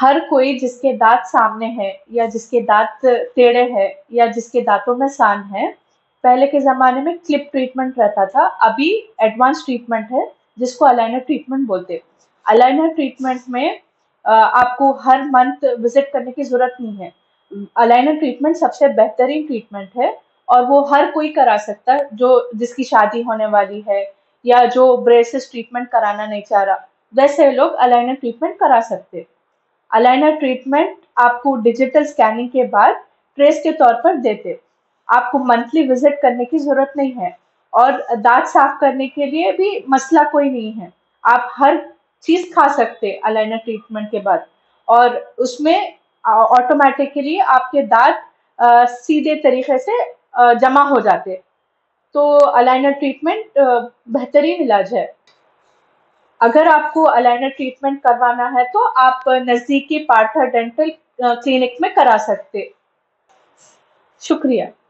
हर कोई जिसके दाँत सामने है या जिसके दाँत टेढ़े हैं या जिसके दाँतों में सान है, पहले के ज़माने में क्लिप ट्रीटमेंट रहता था, अभी एडवांस ट्रीटमेंट है जिसको अलाइनर ट्रीटमेंट बोलते हैं। अलाइनर ट्रीटमेंट में आपको हर मंथ विज़िट करने की ज़रूरत नहीं है। अलाइनर ट्रीटमेंट सबसे बेहतरीन ट्रीटमेंट है और वो हर कोई करा सकता है, जो जिसकी शादी होने वाली है या जो ब्रेसेस ट्रीटमेंट कराना नहीं चाह रहा, वैसे लोग अलाइनर ट्रीटमेंट करा सकते हैं। अलाइनर ट्रीटमेंट आपको डिजिटल स्कैनिंग के बाद ट्रेस के तौर पर देते। आपको मंथली विजिट करने की ज़रूरत नहीं है और दाँत साफ करने के लिए भी मसला कोई नहीं है। आप हर चीज़ खा सकते हैं अलाइनर ट्रीटमेंट के बाद और उसमें ऑटोमैटिकली आपके दाँत सीधे तरीके से जमा हो जाते। तो अलाइनर ट्रीटमेंट बेहतरीन इलाज है। अगर आपको अलाइनर ट्रीटमेंट करवाना है तो आप नज़दीकी पार्था डेंटल क्लिनिक में करा सकते। शुक्रिया।